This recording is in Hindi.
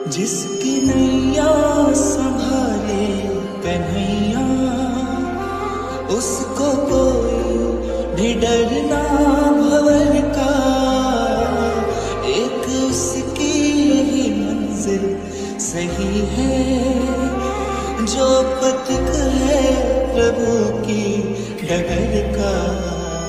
जिसकी नैया संभाले कन्हैया, उसको कोई भी डर ना भंवर का। एक उसकी ही मंजिल सही है, जो पथिक है प्रभु की डगर